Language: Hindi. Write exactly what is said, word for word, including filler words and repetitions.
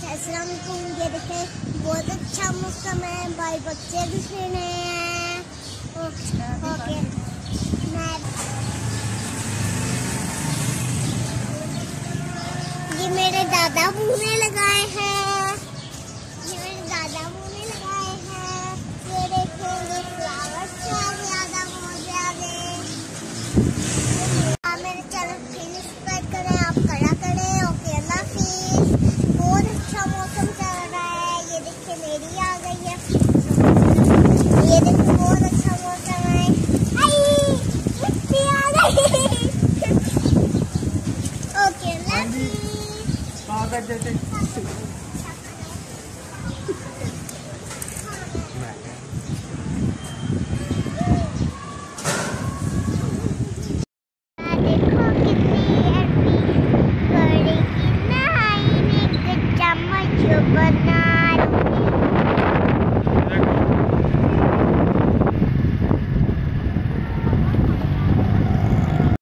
अस्सलाम वालेकुम। ये देखें बहुत अच्छा मौसम है, भाई बच्चे भी खेल रहे हैं। ओके मैं ये मेरे दादा बूने लगाए हैं, ये मेरे दादा बूने लगाए हैं। ये देखें ये फ्लावर्स ज्यादा बहुत ज्यादा। आप मेरे चैनल प्लीज सब्सक्राइब करें, आप करा करें। ओके अल्लाह हाफिज़। बहुत अच्छा मौसम चल रहा है। ये देखिए मेरी आ गई है, ये देखिए बहुत अच्छा मौसम है। आई मिट्टी आ गई। ओके अल्लाह हाफिज़। देखो कितनी बड़ी बड़ी नहाई में चम्मच बना